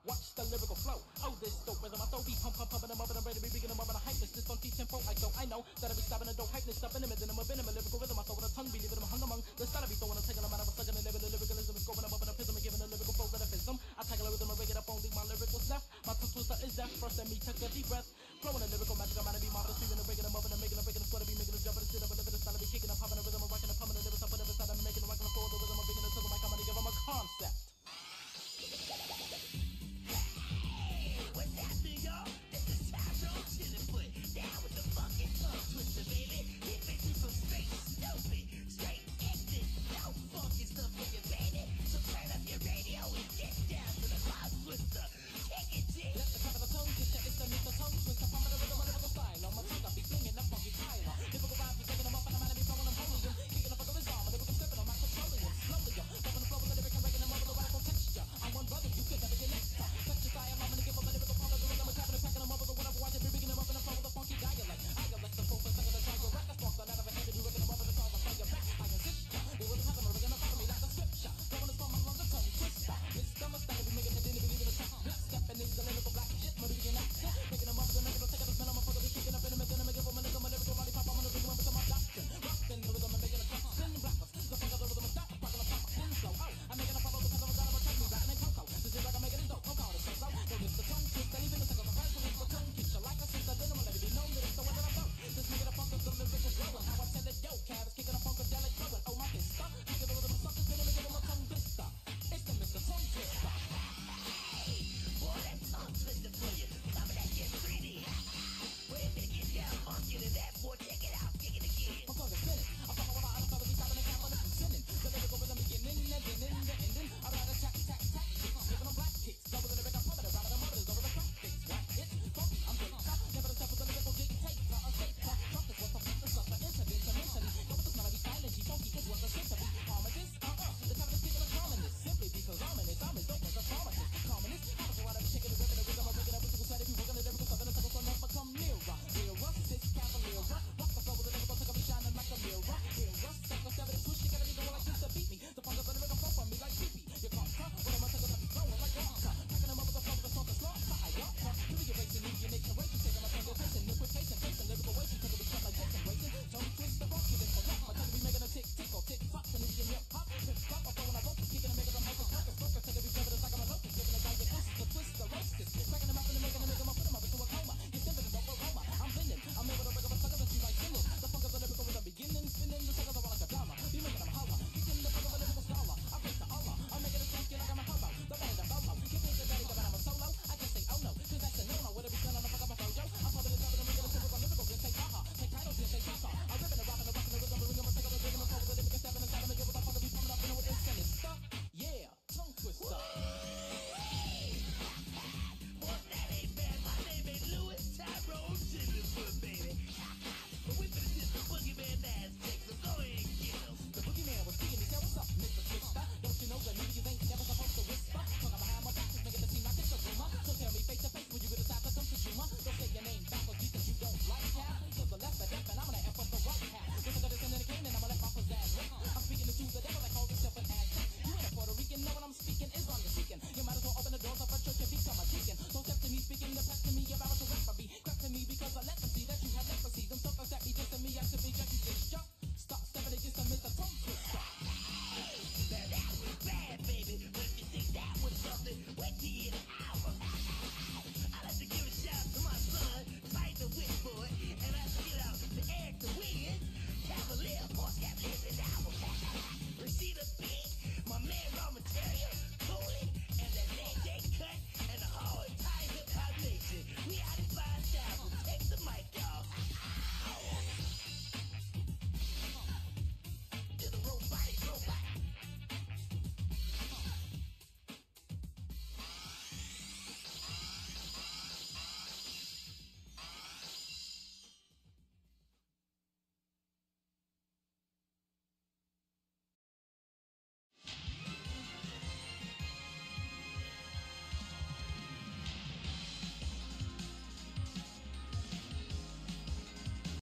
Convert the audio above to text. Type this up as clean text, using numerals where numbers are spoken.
Watch the lyrical flow. Oh, this dope rhythm. I throw beat pumping them up and I'm ready to be beginning up and I hype this funky tempo. I know that I be stopping the dope hype this up in the middle. I'm a venom, a lyrical rhythm. I throw with a tongue, be leaving them hung among. The style I be throwing, I'm taking them out of a second and never the lyricalism is going up and a pism and giving a lyrical flow that I fism.